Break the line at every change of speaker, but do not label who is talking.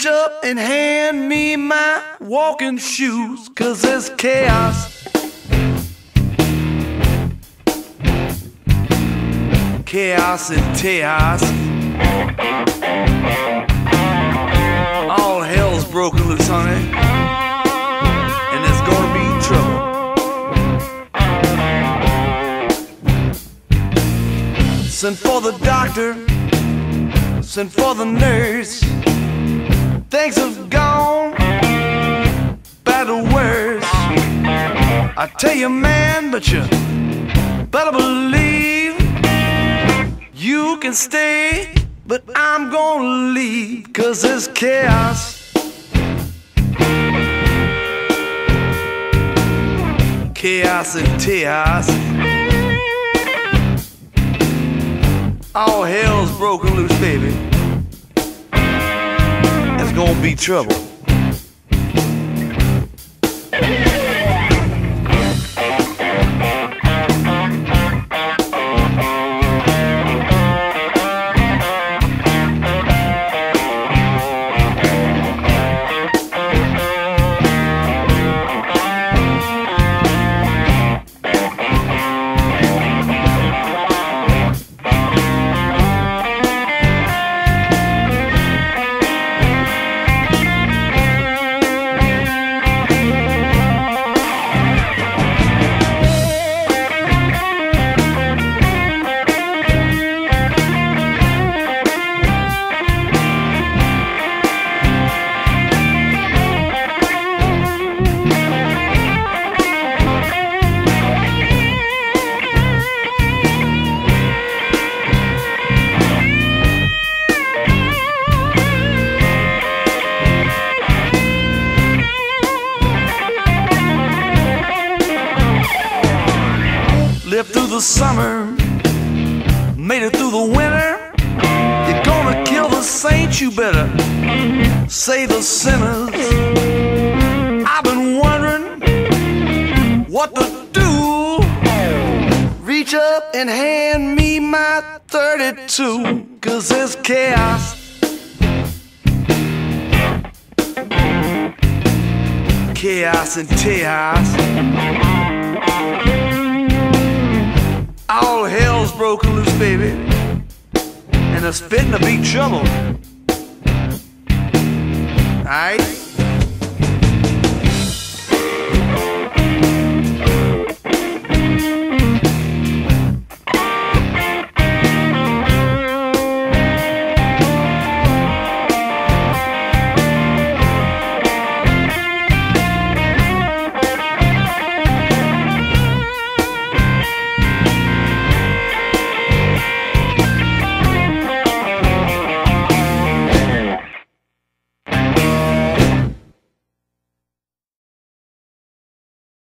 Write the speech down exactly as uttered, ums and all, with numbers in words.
Reach up and hand me my walking shoes, 'cause there's chaos. Chaos and chaos. All hell's broken loose, honey, and there's gonna be trouble. Send for the doctor, send for the nurse. Things have gone bad or worse. I tell you, man, but you better believe you can stay, but I'm gonna leave, 'cause there's chaos. Chaos and chaos. All hell's broken loose, baby. There's gonna be trouble. Lived through the summer, made it through the winter. You're gonna kill the saints, you better save the sinners. I've been wondering what to do. Reach up and hand me my thirty-two, 'cause there's chaos. Chaos and chaos. All hell's broken loose, baby, and there's fitting to be trouble. Alright?